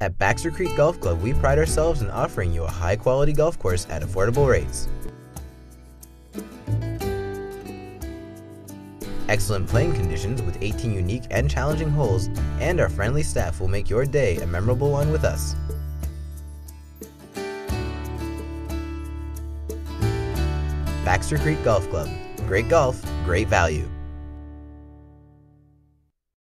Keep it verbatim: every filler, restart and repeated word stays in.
At Baxter Creek Golf Club, we pride ourselves in offering you a high-quality golf course at affordable rates. Excellent playing conditions with eighteen unique and challenging holes, and our friendly staff will make your day a memorable one with us. Baxter Creek Golf Club. Great golf, great value.